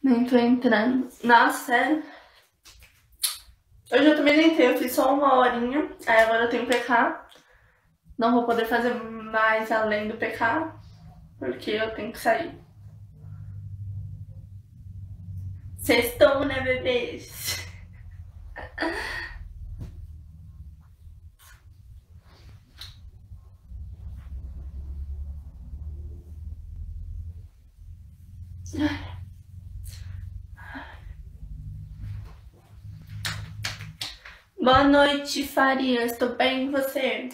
Nem tô entrando. Nossa, sério. Hoje eu também nem tenho, eu fiz só 1 horinha. Aí agora eu tenho PK. Não vou poder fazer mais além do PK, porque eu tenho que sair. Sextou, né, bebês? Boa noite, Farias. Tô bem, e você?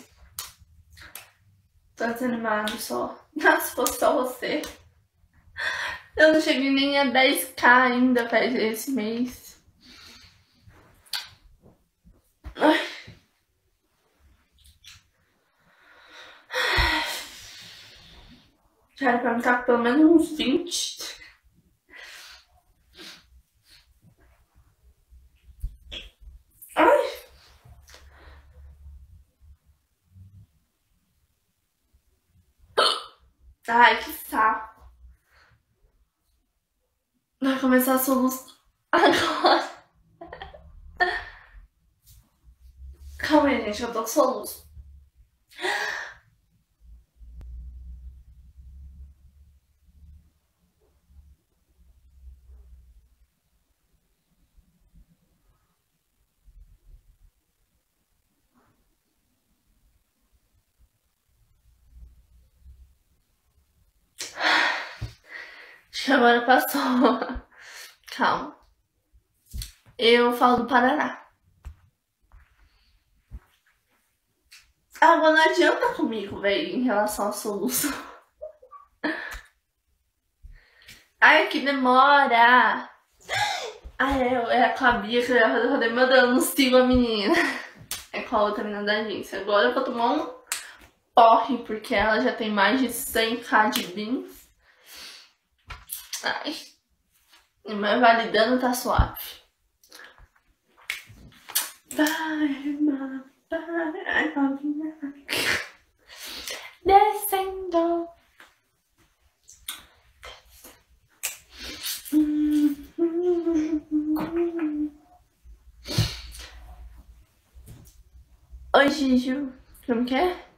Tô desanimado só. Nossa, se fosse só você. Eu não cheguei nem a 10k ainda faz esse mês. Ai. Cara, pra mim tá pelo menos uns 20. Ai. Ai, que saco. Vai começar a soluçar agora. Calma aí, gente, eu tô com soluço. Acho que agora passou. Calma. Eu falo do Paraná. Agora não adianta comigo, velho, em relação à solução. Ai, que demora. Ai, é com a Bia que eu ia fazer o rodeio. Meu Deus, eu não sigo a menina. É com a outra menina da agência. Agora eu vou tomar um porre, porque ela já tem mais de 100k de bins. Ai. Mas validando tá suave. Ai, novinha. Descendo. Oi, Giju. Como que é?